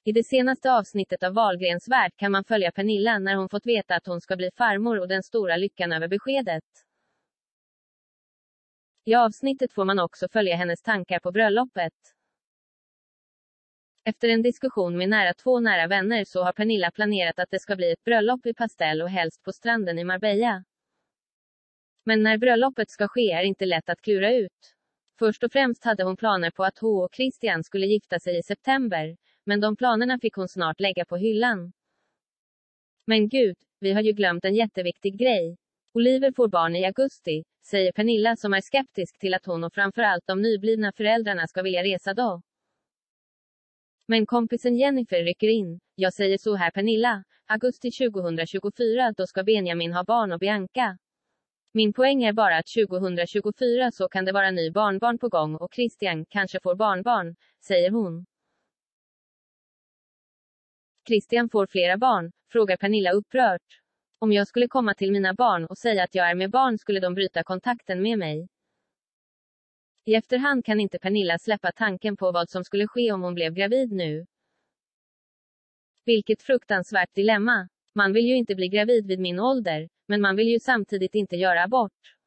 I det senaste avsnittet av Wahlgrens värld kan man följa Pernilla när hon fått veta att hon ska bli farmor och den stora lyckan över beskedet. I avsnittet får man också följa hennes tankar på bröllopet. Efter en diskussion med två nära vänner så har Pernilla planerat att det ska bli ett bröllop i pastell och helst på stranden i Marbella. Men när bröllopet ska ske är inte lätt att klura ut. Först och främst hade hon planer på att hon och Christian skulle gifta sig i september, men de planerna fick hon snart lägga på hyllan. Men gud, vi har ju glömt en jätteviktig grej. Oliver får barn i augusti, säger Pernilla som är skeptisk till att hon och framförallt de nyblivna föräldrarna ska vilja resa då. Men kompisen Jennifer rycker in. Jag säger så här Pernilla, augusti 2024 då ska Benjamin ha barn och Bianca. Min poäng är bara att 2024 så kan det vara ny barnbarn på gång och Christian kanske får barnbarn, säger hon. Christian får flera barn, frågar Pernilla upprört. Om jag skulle komma till mina barn och säga att jag är med barn skulle de bryta kontakten med mig. I efterhand kan inte Pernilla släppa tanken på vad som skulle ske om hon blev gravid nu. Vilket fruktansvärt dilemma. Man vill ju inte bli gravid vid min ålder, men man vill ju samtidigt inte göra abort.